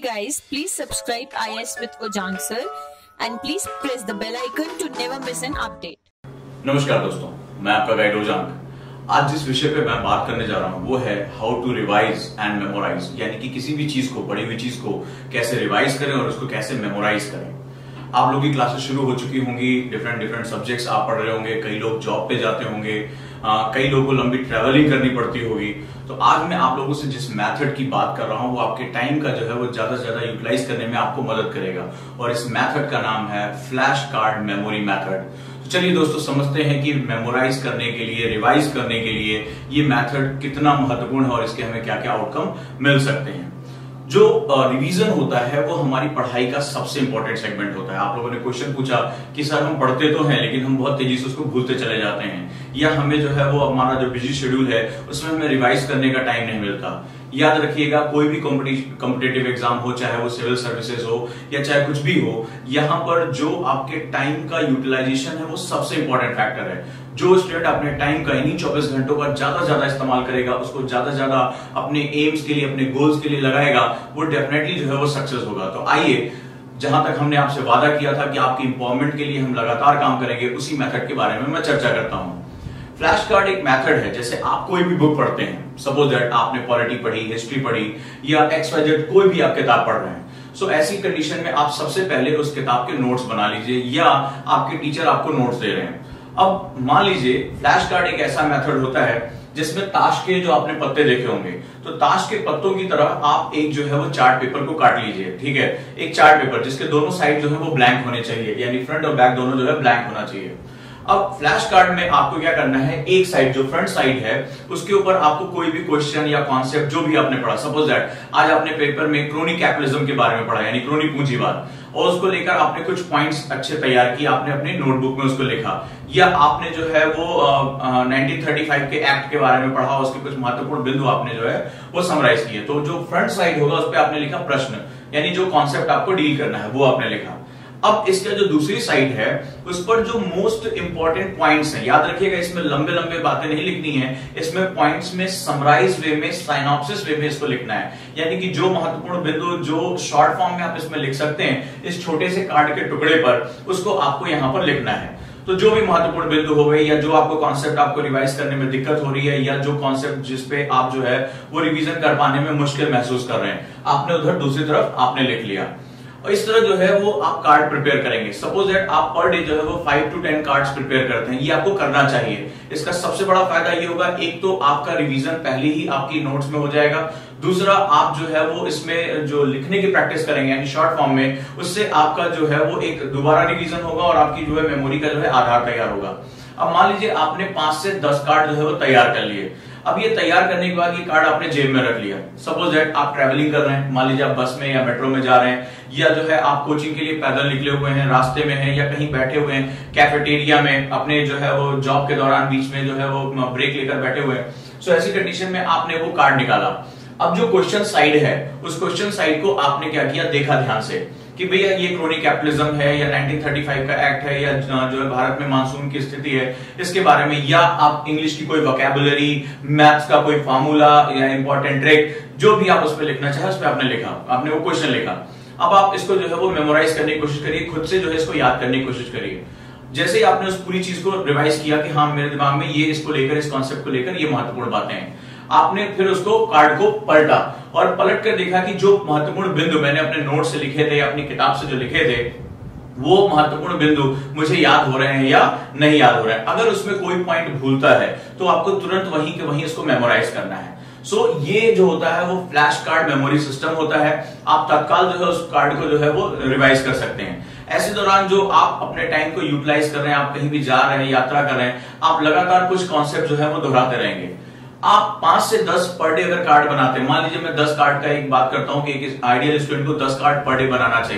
guys, please subscribe IS with Ojang sir and please press the bell icon to never miss an update. नमस्कार दोस्तों, मैं आपका guide ओजांग। आज जिस विषय पे मैं बात करने जा रहा हूँ वो है how to revise and memorise, यानी कि किसी भी चीज को, पढ़ी हुई चीज को कैसे रिवाइज करें और उसको कैसे मेमोराइज करें। आप लोगों की क्लासेस शुरू हो चुकी होंगी, डिफरेंट सब्जेक्ट्स आप पढ़ रहे होंगे, कई लोग जॉब पे जाते होंगे, कई लोगों को लंबी ट्रैवलिंग करनी पड़ती होगी। तो आज मैं आप लोगों से जिस मेथड की बात कर रहा हूं वो आपके टाइम का जो है वो ज्यादा से ज्यादा यूटिलाइज करने में आपको मदद करेगा और इस मेथड का नाम है फ्लैश कार्ड मेमोरी मेथड। तो चलिए दोस्तों, समझते हैं कि मेमोराइज करने के लिए, रिवाइज करने के लिए ये मेथड कितना महत्वपूर्ण है और इसके हमें क्या क्या आउटकम मिल सकते हैं। जो रिवीजन होता है वो हमारी पढ़ाई का सबसे इंपॉर्टेंट सेगमेंट होता है। आप लोगों ने क्वेश्चन पूछा कि सर हम पढ़ते तो हैं लेकिन हम बहुत तेजी से उसको भूलते चले जाते हैं, या हमें जो है वो हमारा जो बिजी शेड्यूल है उसमें हमें रिवाइज करने का टाइम नहीं मिलता। याद रखिएगा, कोई भी कॉम्पिटिटिव एग्जाम हो, चाहे वो सिविल सर्विसेज हो या चाहे कुछ भी हो, यहाँ पर जो आपके टाइम का यूटिलाइजेशन है वो सबसे इंपॉर्टेंट फैक्टर है। जो स्टूडेंट अपने टाइम का इन्हीं 24 घंटों का ज्यादा से ज्यादा इस्तेमाल करेगा, उसको ज्यादा से ज्यादा अपने एम्स के लिए, अपने गोल्स के लिए लगाएगा, वो डेफिनेटली जो है वो सक्सेस होगा। तो आइए, जहां तक हमने आपसे वादा किया था कि आपकी इंपॉर्टमेंट के लिए हम लगातार काम करेंगे, उसी मेथड के बारे में मैं चर्चा करता हूं। फ्लैश कार्ड एक मेथड है। जैसे आप कोई भी बुक पढ़ते हैं, सपोज दैट आपने पॉलिटी पढ़ी, हिस्ट्री पढ़ी या XYZ कोई भी आप किताब पढ़ रहे हैं, सो ऐसी कंडीशन में आप सबसे पहले उस किताब के नोट्स बना लीजिए या आपके टीचर आपको नोट्स दे रहे हैं। अब मान लीजिए फ्लैश कार्ड एक ऐसा मेथड होता है जिसमें ताश के जो आपने पत्ते देखे होंगे, तो ताश के पत्तों की तरह आप एक जो है वो चार्ट पेपर को काट लीजिए। ठीक है, एक चार्ट पेपर जिसके दोनों साइड जो है वो ब्लैंक होने चाहिए, यानी फ्रंट और बैक दोनों जो है ब्लैंक होना चाहिए। अब फ्लैश कार्ड में आपको क्या करना है, एक साइड जो फ्रंट साइड है उसके ऊपर आपको कोई भी क्वेश्चन या कॉन्सेप्ट जो भी आपने पढ़ा, सपोज दैट आज आपने पेपर में क्रोनी कैपिटलिज्म के बारे में पढ़ा, यानी क्रोनी पूंजीवाद, और उसको लेकर आपने कुछ पॉइंट्स अच्छे तैयार किए, आपने अपनी नोटबुक में उसको लिखा, या आपने जो है वो 1935 के एक्ट के बारे में पढ़ा, उसके कुछ महत्वपूर्ण बिंदु आपने जो है वो समराइज किए। तो जो फ्रंट साइड होगा उस पर आपने लिखा प्रश्न, यानी जो कॉन्सेप्ट आपको डील करना है वो आपने लिखा। अब इसका जो दूसरी साइड है उस पर जो मोस्ट इंपॉर्टेंट पॉइंट्स हैं, याद रखिएगा इसमें लंबे लंबे बातें नहीं लिखनी है, इसमें पॉइंट्स में समराइज वे में, साइनॉप्सिस वे में इसको लिखना है, यानी कि जो महत्वपूर्ण बिंदु जो शॉर्ट फॉर्म में आप इसमें लिख सकते हैं इस छोटे से कार्ड के टुकड़े पर, उसको आपको यहां पर लिखना है। तो जो भी महत्वपूर्ण बिंदु हो गई या जो आपको कॉन्सेप्ट आपको रिवाइज करने में दिक्कत हो रही है या जो कॉन्सेप्ट जिसपे आप जो है वो रिवीजन कर पाने में मुश्किल महसूस कर रहे हैं, आपने उधर दूसरी तरफ आपने लिख लिया। और इस तरह जो है वो आप कार्ड प्रिपेयर करेंगे। सपोज दैट आप पर डे जो है वो 5 to 10 कार्ड्स प्रिपेयर करते हैं, ये आपको करना चाहिए। इसका सबसे बड़ा फायदा ये होगा, एक तो आपका रिवीजन पहले ही आपकी नोट्स में हो जाएगा, दूसरा आप जो है वो इसमें जो लिखने की प्रैक्टिस करेंगे यानी शॉर्ट फॉर्म में, उससे आपका जो है वो एक दोबारा रिवीजन होगा और आपकी जो है मेमोरी का जो है आधार तैयार होगा। अब मान लीजिए आपने 5 से 10 कार्ड जो है वो तैयार कर लिए। अब ये तैयार करने के बाद ये कार्ड आपने जेब में रख लिया। सपोज दैट आप ट्रैवलिंग कर रहे हैं, मान लीजिए आप बस में या मेट्रो में जा रहे हैं, या जो है आप कोचिंग के लिए पैदल निकले हुए हैं, रास्ते में हैं, या कहीं बैठे हुए हैं कैफेटेरिया में, अपने जो है वो जॉब के दौरान बीच में जो है वो ब्रेक लेकर बैठे हुए हैं। सो ऐसी कंडीशन में आपने वो कार्ड निकाला। अब जो क्वेश्चन साइड है उस क्वेश्चन साइड को आपने क्या किया, देखा ध्यान से कि भैया ये क्रोनी कैपिटलिज्म है या 1935 का एक्ट है या जो है भारत में मानसून की स्थिति है इसके बारे में, या आप इंग्लिश की कोई वोकैबुलरी, मैथ्स का कोई फार्मूला या इंपॉर्टेंट ट्रिक, जो भी आप उस पर लिखना चाहे उस पर आपने लिखा, आपने वो क्वेश्चन लिखा। अब आप इसको जो है वो मेमोराइज करने की कोशिश करिए, खुद से जो है इसको याद करने की कोशिश करिए। जैसे ही आपने उस पूरी चीज को रिवाइज किया कि हाँ मेरे दिमाग में ये इसको लेकर, इस कॉन्सेप्ट को लेकर ये महत्वपूर्ण बातें हैं, आपने फिर उसको कार्ड को पलटा और पलट कर देखा कि जो महत्वपूर्ण बिंदु मैंने अपने नोट से लिखे थे या अपनी किताब से जो लिखे थे वो महत्वपूर्ण बिंदु मुझे याद हो रहे हैं या नहीं याद हो रहे हैं। अगर उसमें कोई पॉइंट भूलता है तो आपको तुरंत वहीं के वहीं इसको मेमोराइज करना है। सो ये जो होता है वो फ्लैश कार्ड मेमोरी सिस्टम होता है। आप तत्काल जो है उस कार्ड को जो है वो रिवाइज कर सकते हैं। ऐसे दौरान जो आप अपने टाइम को यूटिलाइज कर रहे हैं, आप कहीं भी जा रहे हैं, यात्रा कर रहे हैं, आप लगातार कुछ कॉन्सेप्ट जो है वो दोहराते रहेंगे। आप 5 से 10 पर डे अगर कार्ड बनाते हैं, मान लीजिए मैं 10 कार्ड का एक बात करता हूं कि एक आइडियल स्टूडेंट को 10 कार्ड पर डे बनाना चाहिए,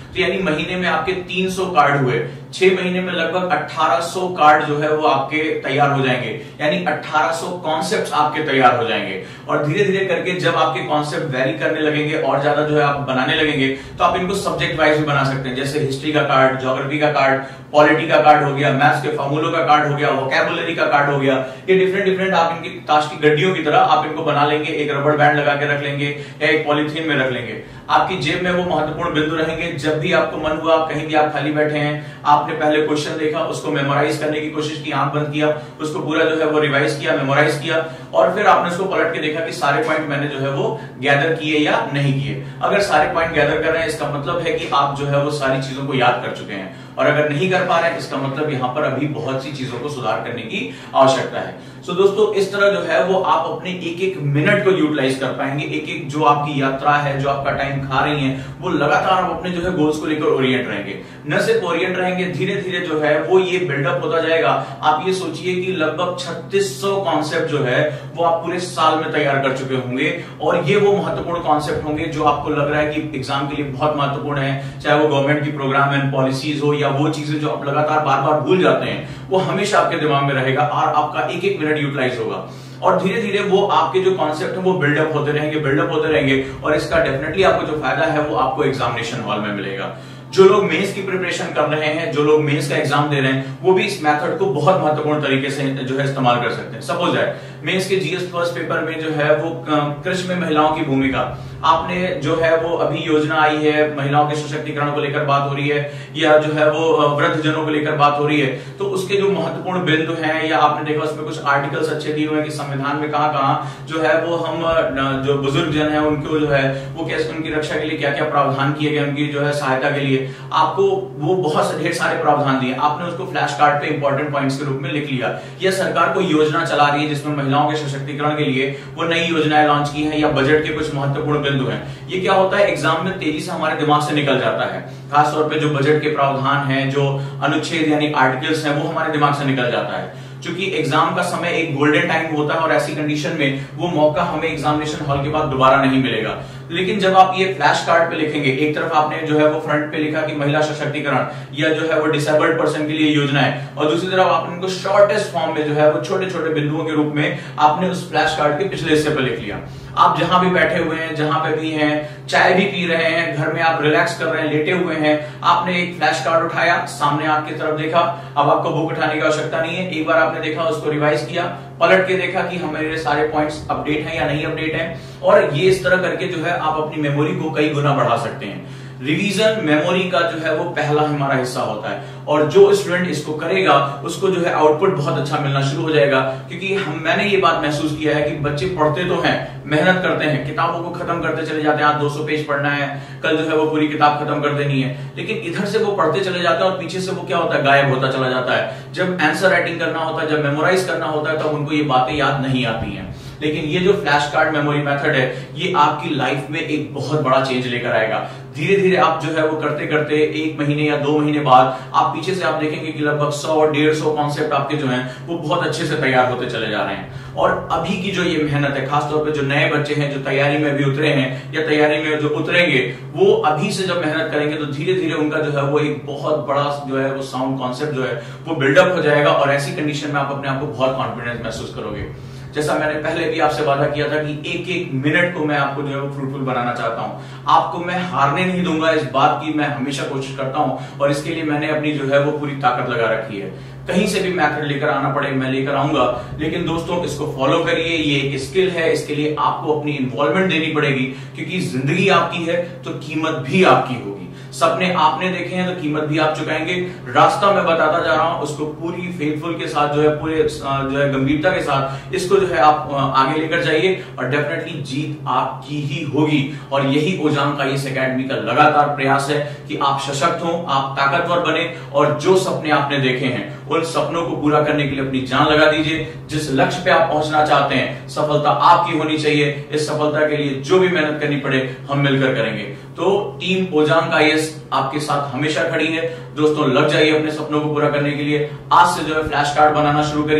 तो यानी महीने में आपके 300 कार्ड हुए, 6 महीने में लगभग 1800 कार्ड जो है वो आपके तैयार हो जाएंगे, यानी 1800 कॉन्सेप्ट्स आपके तैयार हो जाएंगे। और धीरे धीरे करके जब आपके कॉन्सेप्ट वैरी करने लगेंगे और ज्यादा जो है आप बनाने लगेंगे, तो आप इनको सब्जेक्ट वाइज भी बना सकते हैं, जैसे हिस्ट्री का कार्ड, ज्योग्राफी का कार्ड, पॉलिटी का कार्ड हो गया, मैथ्स के फॉर्मूलों का कार्ड हो गया, वोकैबुलरी का कार्ड हो गया। ये डिफरेंट आप इनकी ताश की गड्डियों की तरह आप इनको बना लेंगे, एक रबड़ बैंड लगा के रख लेंगे या एक पॉलीथीन में रख लेंगे। आपकी जेब में वो महत्वपूर्ण बिंदु रहेंगे। जब भी आपको मन हुआ, कहीं भी आप खाली बैठे हैं, आपने पहले क्वेश्चन देखा, उसको मेमोराइज करने की कोशिश की, आंख बंद किया, उसको पूरा जो है वो रिवाइज किया, मेमोराइज किया, और फिर आपने उसको पलट के देखा कि सारे पॉइंट मैंने जो है वो गैदर किए या नहीं किए। अगर सारे पॉइंट गैदर कर रहे हैं, इसका मतलब है कि आप जो है वो सारी चीजों को याद कर चुके हैं, और अगर नहीं कर पा रहे हैं, इसका मतलब यहाँ पर अभी बहुत सी चीजों को सुधार करने की आवश्यकता है। सो दोस्तों, इस तरह जो है वो आप अपने एक एक मिनट को यूटिलाइज कर पाएंगे। एक एक जो आपकी यात्रा है, जो आपका टाइम खा रही है, वो लगातार आप अपने जो है गोल्स को लेकर ओरिएंट रहेंगे। न सिर्फ ओरिएंट रहेंगे, धीरे धीरे जो है वो ये बिल्डअप होता जाएगा। आप ये सोचिए कि लगभग 3600 कॉन्सेप्ट जो है वो आप पूरे साल में तैयार कर चुके होंगे, और ये वो महत्वपूर्ण कॉन्सेप्ट होंगे जो आपको लग रहा है कि एग्जाम के लिए बहुत महत्वपूर्ण है, चाहे वो गवर्नमेंट की प्रोग्राम एंड पॉलिसीज हो, या वो चीजें जो आप लगातार बार बार भूल जाते हैं, वो हमेशा आपके दिमाग में रहेगा और आपका एक एक मिनट यूटिलाइज होगा। और धीरे धीरे वो आपके जो कॉन्सेप्ट है वो बिल्डअप होते रहेंगे, और इसका डेफिनेटली आपको जो फायदा है वो आपको एग्जामिनेशन हॉल में मिलेगा। जो लोग मेंस की प्रिपरेशन कर रहे हैं, जो लोग मेंस का एग्जाम दे रहे हैं, वो भी इस मेथड को बहुत महत्वपूर्ण तरीके से जो है इस्तेमाल कर सकते हैं। सपोज दैट मेंस के जीएस फर्स्ट पेपर में जो है वो कृषि में महिलाओं की भूमिका, आपने जो है वो अभी योजना आई है, महिलाओं के सशक्तिकरण को लेकर बात हो रही है, या जो है वो वृद्ध जनों को लेकर बात हो रही है, तो उसके जो महत्वपूर्ण बिंदु हैं, या आपने देखा उसमें कुछ आर्टिकल्स अच्छे दिए हुए हैं कि संविधान में कहां जो है वो हम जो बुजुर्ग जन है उनको जो है वो कैसे, उनकी रक्षा के लिए क्या क्या प्रावधान किए गए, उनकी जो है सहायता के लिए आपको वो बहुत ढेर सारे प्रावधान दिए। आपने उसको फ्लैश कार्ड पे इंपॉर्टेंट पॉइंट्स के रूप में लिख लिया। या सरकार कोई योजना चला रही है जिसमें महिलाओं के सशक्तिकरण के लिए वो नई योजनाएं लॉन्च की हैं, या बजट के कुछ महत्वपूर्ण बिंदु हैं। ये क्या होता है, एग्जाम में तेजी से हमारे दिमाग से निकल जाता है। खासतौर पे जो बजट के प्रावधान हैं, जो अनुच्छेद यानी आर्टिकल्स हैं, वो हमारे दिमाग से निकल जाता है। क्योंकि एग्जाम का समय एक गोल्डन टाइम होता है, और ऐसी कंडीशन में वो मौका हमें एग्जामिनेशन हॉल के बाद दोबारा नहीं मिलेगा। लेकिन जब आप ये फ्लैश कार्ड पे लिखेंगे, एक तरफ आपने जो है वो फ्रंट पे लिखा कि महिला सशक्तिकरण या जो है वो डिसेबल्ड पर्सन के लिए योजना है, और दूसरी तरफ आपने उनको शॉर्टेस्ट फॉर्म में जो है वो छोटे छोटे बिंदुओं के रूप में आपने उस फ्लैश कार्ड के पिछले हिस्से पे लिख लिया। आप जहां भी बैठे हुए हैं, जहां पे भी हैं, चाय भी पी रहे हैं, घर में आप रिलैक्स कर रहे हैं, लेटे हुए हैं, आपने एक फ्लैश कार्ड उठाया, सामने आपकी तरफ देखा। अब आपको बुक उठाने की आवश्यकता नहीं है, एक बार आपने देखा, उसको रिवाइज किया, पलट के देखा कि हमारे सारे पॉइंट्स अपडेट हैं या नहीं अपडेट हैं, और ये इस तरह करके जो है आप अपनी मेमोरी को कई गुना बढ़ा सकते हैं। रिवीजन मेमोरी का जो है वो पहला हमारा हिस्सा होता है, और जो स्टूडेंट इसको करेगा उसको जो है आउटपुट बहुत अच्छा मिलना शुरू हो जाएगा। क्योंकि मैंने ये बात महसूस किया है कि बच्चे पढ़ते तो हैं, मेहनत करते हैं, किताबों को खत्म करते चले जाते हैं, आज 200 पेज पढ़ना है, कल जो है वो पूरी किताब खत्म कर देनी है, लेकिन इधर से वो पढ़ते चले जाते हैं और पीछे से वो क्या होता है, गायब होता चला जाता है। जब आंसर राइटिंग करना होता है, जब मेमोराइज करना होता है, तब उनको ये बातें याद नहीं आती हैं। लेकिन ये जो फ्लैश कार्ड मेमोरी मेथड है, ये आपकी लाइफ में एक बहुत बड़ा चेंज लेकर आएगा। धीरे धीरे आप जो है वो करते करते 1 महीने या 2 महीने बाद आप पीछे से आप देखेंगे कि लगभग 100-150 कॉन्सेप्ट आपके जो हैं वो बहुत अच्छे से तैयार होते चले जा रहे हैं। और अभी की जो ये मेहनत है, खासतौर पे जो नए बच्चे हैं, जो तैयारी में अभी उतरे हैं या तैयारी में जो उतरेंगे, वो अभी से जब मेहनत करेंगे तो धीरे धीरे उनका जो है वो एक बहुत बड़ा जो है वो साउंड कॉन्सेप्ट जो है वो बिल्डअप हो जाएगा, और ऐसी कंडीशन में आप अपने आप को बहुत कॉन्फिडेंस महसूस करोगे। जैसा मैंने पहले भी आपसे वादा किया था कि एक एक मिनट को मैं आपको जो है वो फ्रूटफुल बनाना चाहता हूं। आपको मैं हारने नहीं दूंगा, इस बात की मैं हमेशा कोशिश करता हूं, और इसके लिए मैंने अपनी जो है वो पूरी ताकत लगा रखी है। कहीं से भी मैथड लेकर आना पड़े मैं लेकर आऊंगा, लेकिन दोस्तों इसको फॉलो करिए। ये एक स्किल है, इसके लिए आपको अपनी इन्वॉल्वमेंट देनी पड़ेगी, क्योंकि जिंदगी आपकी है तो कीमत भी आपकी होगी। सपने आपने देखे हैं तो कीमत भी आप चुकाएंगे। रास्ता मैं बताता जा रहा हूं, उसको पूरी फेथफुल के साथ जो है पूरे जो है गंभीरता के साथ इसको जो है आप आगे लेकर जाइए, और डेफिनेटली जीत आपकी ही होगी। और यही ओजांग का इस एकेडमी का लगातार प्रयास है कि आप सशक्त हो, आप ताकतवर बने, और जो सपने आपने देखे हैं उन सपनों को पूरा करने के लिए अपनी जान लगा दीजिए। जिस लक्ष्य पे आप पहुंचना चाहते हैं, सफलता आपकी होनी चाहिए। इस सफलता के लिए जो भी मेहनत करनी पड़े हम मिलकर करेंगे। तो टीम ओजांग आईएएस आपके साथ हमेशा खड़ी है। दोस्तों लग जाइए अपने सपनों को पूरा करने के लिए। आज से जो है फ्लैश कार्ड बनाना शुरू करिए,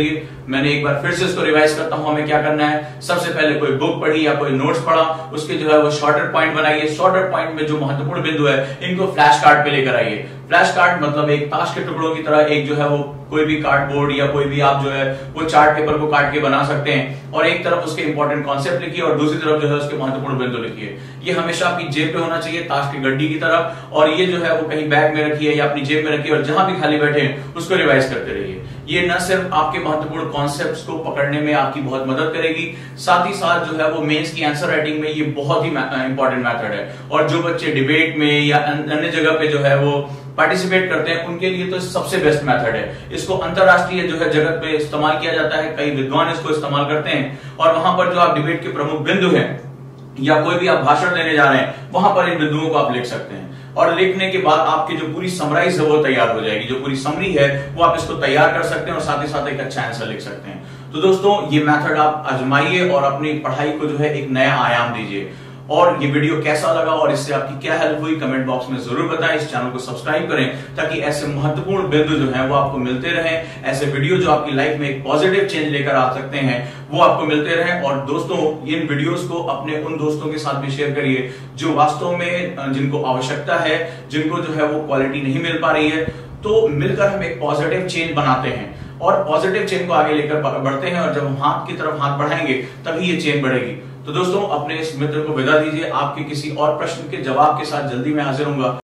मैंने एक बार फिर से इसको रिवाइज करता हूं। हमें क्या करना है, सबसे पहले कोई बुक पढ़ी या कोई नोट्स पढ़ा, उसके जो है वो शॉर्टर पॉइंट बनाइए। शॉर्टर पॉइंट में जो महत्वपूर्ण बिंदु है इनको फ्लैश कार्ड पे लेकर आइए। फ्लैश कार्ड मतलब एक ताश के टुकड़ों की तरह, एक जो है वो कोई भी कार्डबोर्ड या कोई भी आप जो है वो चार्ट पेपर को काट के बना सकते हैं, और एक तरफ उसके इंपॉर्टेंट कॉन्सेप्ट लिखिए और दूसरी तरफ जो है उसके महत्वपूर्ण बिंदु लिखिए। ये हमेशा आपकी जेब पे होना चाहिए, ताश की गड्डी की तरफ, और ये जो है वो कहीं बैग में रखिए या अपनी जेब में रखिए, और जहां भी खाली बैठे उसको रिवाइज करते रहिए। ये न सिर्फ आपके महत्वपूर्ण कॉन्सेप्ट्स को पकड़ने में आपकी बहुत मदद करेगी, साथ ही साथ जो है वो मेंस की आंसर राइटिंग में ये बहुत ही इंपॉर्टेंट मेथड है। और जो बच्चे डिबेट में या अन्य जगह पे जो है वो पार्टिसिपेट करते हैं उनके लिए तो सबसे बेस्ट मेथड है। इसको अंतरराष्ट्रीय जो है जगत पे इस्तेमाल किया जाता है, कई विद्वान इसको इस्तेमाल करते हैं, और वहां पर जो आप डिबेट के प्रमुख बिंदु हैं या कोई भी आप भाषण देने जा रहे हैं वहां पर इन बिंदुओं को आप लिख सकते हैं, और लिखने के बाद आपकी जो पूरी समराइज है वो तैयार हो जाएगी। जो पूरी समरी है वो आप इसको तैयार कर सकते हैं और साथ ही साथ एक अच्छा आंसर लिख सकते हैं। तो दोस्तों ये मेथड आप आजमाइए और अपनी पढ़ाई को जो है एक नया आयाम दीजिए। और ये वीडियो कैसा लगा और इससे आपकी क्या हेल्प हुई कमेंट बॉक्स में जरूर बताएं। इस चैनल को सब्सक्राइब करें ताकि ऐसे महत्वपूर्ण बिंदु जो हैं वो आपको मिलते रहें। ऐसे वीडियो जो आपकी लाइफ में एक पॉजिटिव चेंज लेकर आ सकते हैं वो आपको मिलते रहें। और दोस्तों इन वीडियोस को अपने उन दोस्तों के साथ भी शेयर करिए जो वास्तव में जिनको आवश्यकता है, जिनको जो है वो क्वालिटी नहीं मिल पा रही है। तो मिलकर हम एक पॉजिटिव चेंज बनाते हैं और पॉजिटिव चेंज को आगे लेकर बढ़ते हैं, और जब हम हाथ की तरफ हाथ बढ़ाएंगे तभी ये चेंज बढ़ेगी। तो दोस्तों अपने इस मित्र को विदा दीजिए। आपके किसी और प्रश्न के जवाब के साथ जल्दी मैं हाजिर होऊंगा।